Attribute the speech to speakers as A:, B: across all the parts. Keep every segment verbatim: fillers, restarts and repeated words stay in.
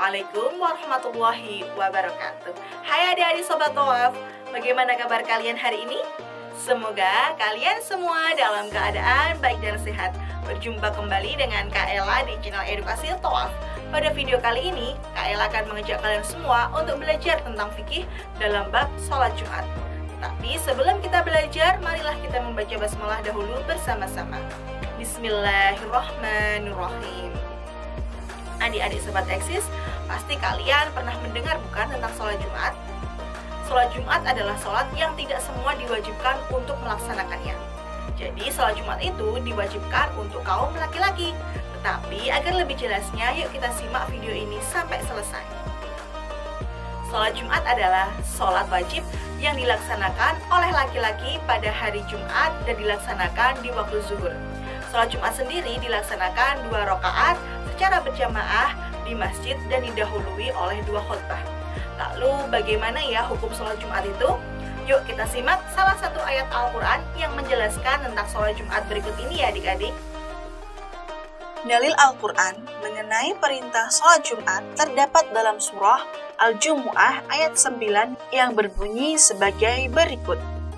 A: Assalamualaikum warahmatullahi wabarakatuh. Hai adik-adik Sobat Thawaf, bagaimana kabar kalian hari ini? Semoga kalian semua dalam keadaan baik dan sehat. Berjumpa kembali dengan Kak Ella di channel Edukasi Thawaf. Pada video kali ini, Kak Ella akan mengajak kalian semua untuk belajar tentang fikih dalam bab sholat Jumat. Tapi sebelum kita belajar, marilah kita membaca basmalah dahulu bersama-sama. Bismillahirrahmanirrahim. Adik-adik Sobat Eksis, pasti kalian pernah mendengar bukan tentang sholat Jumat? Sholat Jumat adalah sholat yang tidak semua diwajibkan untuk melaksanakannya. Jadi sholat Jumat itu diwajibkan untuk kaum laki-laki. Tetapi agar lebih jelasnya, yuk kita simak video ini sampai selesai. Sholat Jumat adalah sholat wajib yang dilaksanakan oleh laki-laki pada hari Jumat dan dilaksanakan di waktu zuhur. Sholat Jumat sendiri dilaksanakan dua rakaat secara berjamaah di masjid dan didahului oleh dua khutbah. Lalu bagaimana ya hukum sholat Jumat itu? Yuk kita simak salah satu ayat Al-Quran yang menjelaskan tentang sholat Jumat berikut ini ya adik-adik.
B: Dalil Al-Quran mengenai perintah sholat Jumat terdapat dalam surah Al-Jumu'ah ayat sembilan yang berbunyi sebagai berikut.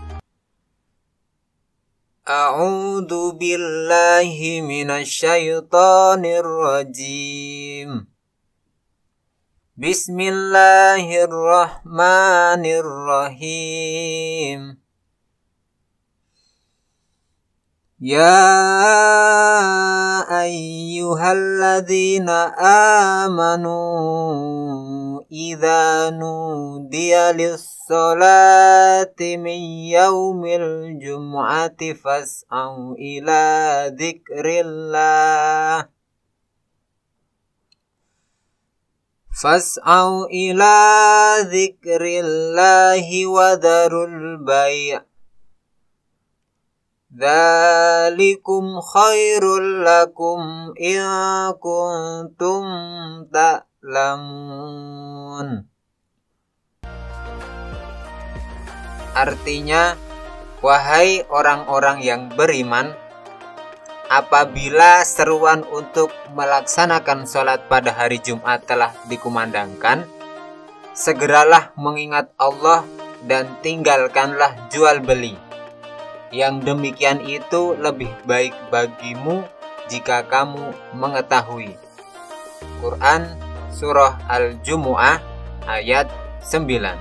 C: A'udzu billahi minasyaitonir rajim. Bismillahirrahmanirrahim. Ya ayyuhalladzina amanu idza nudiya lis-sholati min yaumil jum'ati fas'au ila dzikrillah fas'au ila dzikrillahi wa dharul bai' dzalikum khairul lakum in kuntum ta'lamun. Artinya, wahai orang-orang yang beriman, apabila seruan untuk melaksanakan sholat pada hari Jumat telah dikumandangkan, segeralah mengingat Allah dan tinggalkanlah jual beli. Yang demikian itu lebih baik bagimu jika kamu mengetahui. Quran Surah Al-Jumu'ah ayat sembilan.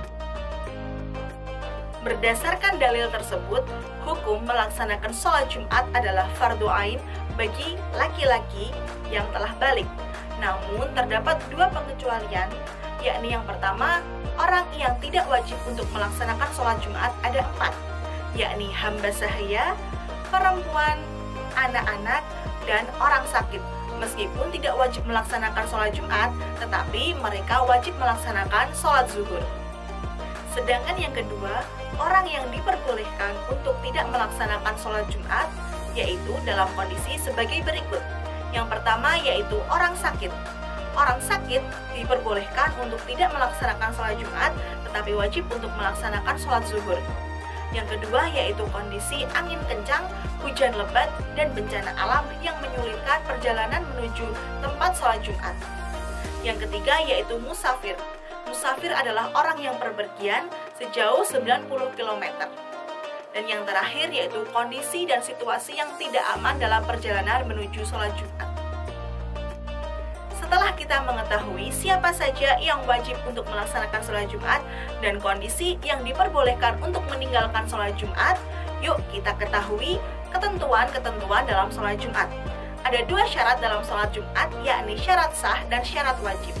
A: Berdasarkan dalil tersebut, hukum melaksanakan sholat Jumat adalah fardu ain bagi laki-laki yang telah balik. Namun terdapat dua pengecualian, yakni yang pertama, orang yang tidak wajib untuk melaksanakan sholat Jumat ada empat, yakni hamba sahaya, perempuan, anak-anak, dan orang sakit. Meskipun tidak wajib melaksanakan sholat Jumat, tetapi mereka wajib melaksanakan sholat zuhur. Sedangkan yang kedua, orang yang diperbolehkan untuk tidak melaksanakan sholat Jumat, yaitu dalam kondisi sebagai berikut. Yang pertama yaitu orang sakit. Orang sakit diperbolehkan untuk tidak melaksanakan sholat Jumat, tetapi wajib untuk melaksanakan sholat zuhur. Yang kedua yaitu kondisi angin kencang, hujan lebat, dan bencana alam yang menyulitkan perjalanan menuju tempat sholat Jumat. Yang ketiga yaitu musafir. Musafir adalah orang yang berpergian sejauh sembilan puluh kilometer. Dan yang terakhir yaitu kondisi dan situasi yang tidak aman dalam perjalanan menuju sholat Jumat. Setelah kita mengetahui siapa saja yang wajib untuk melaksanakan sholat Jumat dan kondisi yang diperbolehkan untuk meninggalkan sholat Jumat, yuk kita ketahui ketentuan-ketentuan dalam sholat Jumat. Ada dua syarat dalam sholat Jumat, yakni syarat sah dan syarat wajib.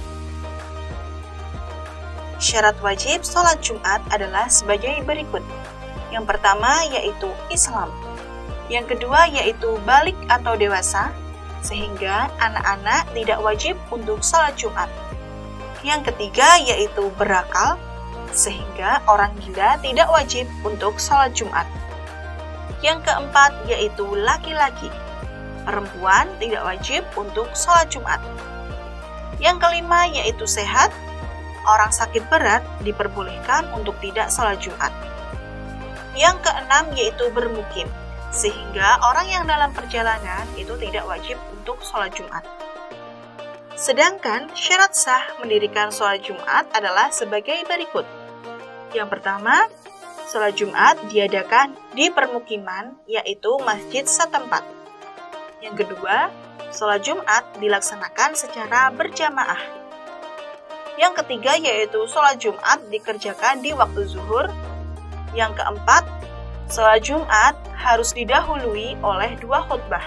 B: Syarat wajib sholat Jumat adalah sebagai berikut. Yang pertama yaitu Islam. Yang kedua yaitu balik atau dewasa, sehingga anak-anak tidak wajib untuk sholat Jumat. Yang ketiga yaitu berakal, sehingga orang gila tidak wajib untuk sholat Jumat. Yang keempat yaitu laki-laki. Perempuan tidak wajib untuk sholat Jumat. Yang kelima yaitu sehat. Orang sakit berat diperbolehkan untuk tidak sholat Jumat. Yang keenam yaitu bermukim, sehingga orang yang dalam perjalanan itu tidak wajib untuk sholat Jumat. Sedangkan syarat sah mendirikan sholat Jumat adalah sebagai berikut. Yang pertama, sholat Jumat diadakan di permukiman, yaitu masjid setempat. Yang kedua, sholat Jumat dilaksanakan secara berjamaah. Yang ketiga yaitu sholat Jumat dikerjakan di waktu zuhur. Yang keempat, sholat Jumat harus didahului oleh dua khutbah.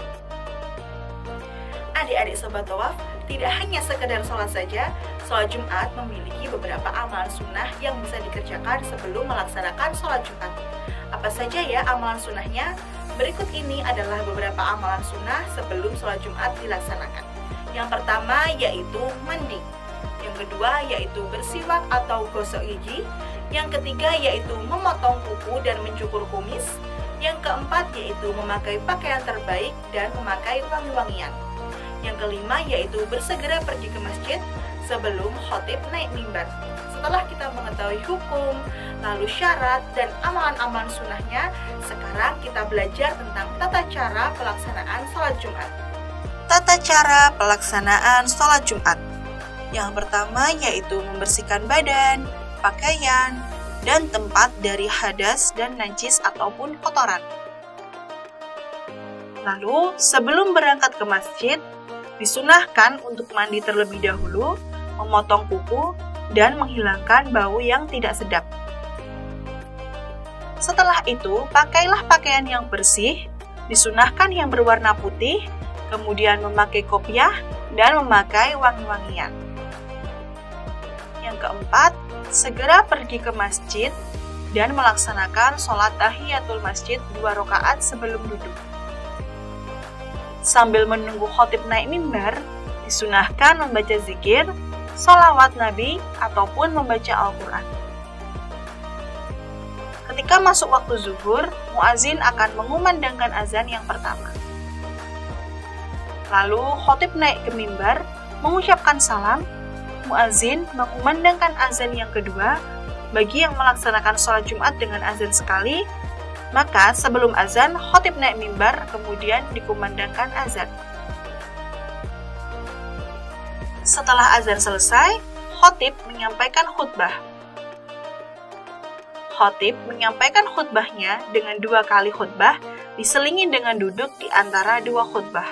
A: Adik-adik Sobat Tawaf, tidak hanya sekedar sholat saja, sholat Jumat memiliki beberapa amalan sunnah yang bisa dikerjakan sebelum melaksanakan sholat Jumat. Apa saja ya amalan sunnahnya? Berikut ini adalah beberapa amalan sunnah sebelum sholat Jumat dilaksanakan. Yang pertama yaitu mandi. Yang kedua yaitu bersiwak atau gosok gigi. Yang ketiga yaitu memotong kuku dan mencukur kumis. Yang keempat yaitu memakai pakaian terbaik dan memakai wangi-wangian. Yang kelima yaitu bersegera pergi ke masjid sebelum khotib naik mimbar. Setelah kita mengetahui hukum, lalu syarat dan amalan-amalan sunnahnya, sekarang kita belajar tentang tata cara pelaksanaan sholat Jumat.
B: Tata cara pelaksanaan sholat Jumat. Yang pertama yaitu membersihkan badan, pakaian, dan tempat dari hadas dan najis ataupun kotoran. Lalu, sebelum berangkat ke masjid, disunahkan untuk mandi terlebih dahulu, memotong kuku, dan menghilangkan bau yang tidak sedap. Setelah itu, pakailah pakaian yang bersih, disunahkan yang berwarna putih, kemudian memakai kopiah, dan memakai wangi-wangian. Yang keempat, segera pergi ke masjid dan melaksanakan sholat tahiyatul masjid dua rakaat sebelum duduk. Sambil menunggu khotib naik mimbar, disunahkan membaca zikir, sholawat Nabi, ataupun membaca Al-Quran. Ketika masuk waktu zuhur, muazin akan mengumandangkan azan yang pertama. Lalu khotib naik ke mimbar, mengucapkan salam, muazin mengumandangkan azan yang kedua. Bagi yang melaksanakan sholat Jumat dengan azan sekali, maka sebelum azan, khotib naik mimbar, kemudian dikumandangkan azan. Setelah azan selesai, khotib menyampaikan khutbah. Khotib menyampaikan khutbahnya dengan dua kali khutbah, diselingi dengan duduk di antara dua khutbah.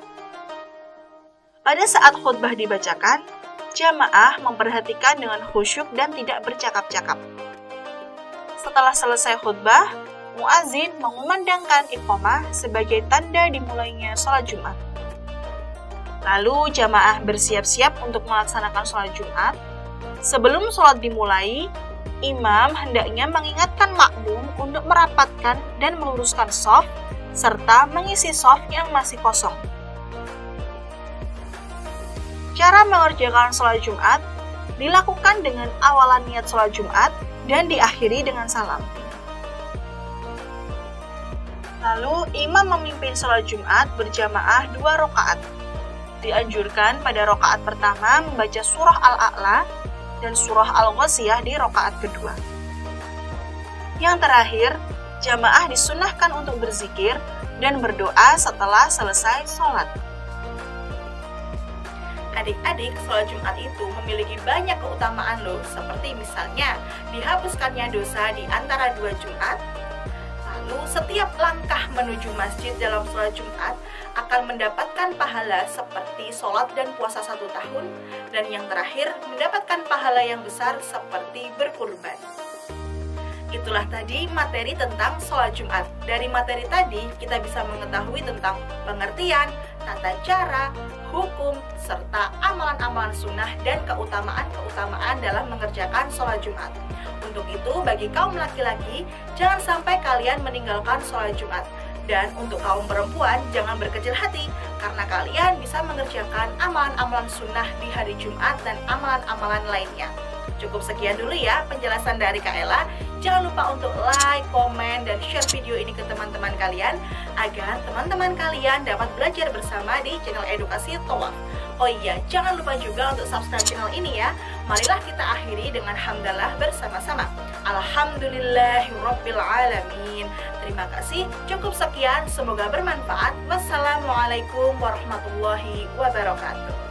B: Pada saat khutbah dibacakan, jamaah memperhatikan dengan khusyuk dan tidak bercakap-cakap. Setelah selesai khutbah, muazin mengumandangkan iqamah sebagai tanda dimulainya sholat Jumat. Lalu jamaah bersiap-siap untuk melaksanakan sholat Jumat. Sebelum sholat dimulai, imam hendaknya mengingatkan makmum untuk merapatkan dan meluruskan shaf, serta mengisi shaf yang masih kosong. Cara mengerjakan sholat Jumat dilakukan dengan awalan niat sholat Jumat dan diakhiri dengan salam. Lalu, imam memimpin sholat Jumat berjamaah dua rakaat. Dianjurkan pada rakaat pertama membaca surah Al-A'la dan surah Al-Ghasyiyah di rakaat kedua. Yang terakhir, jamaah disunahkan untuk berzikir dan berdoa setelah selesai sholat.
A: Adik-adik, sholat Jumat itu memiliki banyak keutamaan loh, seperti misalnya dihapuskannya dosa di antara dua Jumat. Lalu setiap langkah menuju masjid dalam sholat Jumat akan mendapatkan pahala seperti sholat dan puasa satu tahun. Dan yang terakhir, mendapatkan pahala yang besar seperti berkurban. Itulah tadi materi tentang sholat Jumat. Dari materi tadi, kita bisa mengetahui tentang pengertian, tata cara, hukum, serta amalan-amalan sunnah dan keutamaan-keutamaan dalam mengerjakan sholat Jumat. Untuk itu, bagi kaum laki-laki, jangan sampai kalian meninggalkan sholat Jumat. Dan untuk kaum perempuan, jangan berkecil hati, karena kalian bisa mengerjakan amalan-amalan sunnah di hari Jumat dan amalan-amalan lainnya. Cukup sekian dulu ya penjelasan dari Kak Ella. Jangan lupa untuk like, komen, dan share video ini ke teman-teman kalian agar teman-teman kalian dapat belajar bersama di channel Edukasi Tawaf. Oh iya, jangan lupa juga untuk subscribe channel ini ya. Marilah kita akhiri dengan hamdalah bersama-sama. Alhamdulillahirrabbilalamin. Terima kasih, cukup sekian, semoga bermanfaat. Wassalamualaikum warahmatullahi wabarakatuh.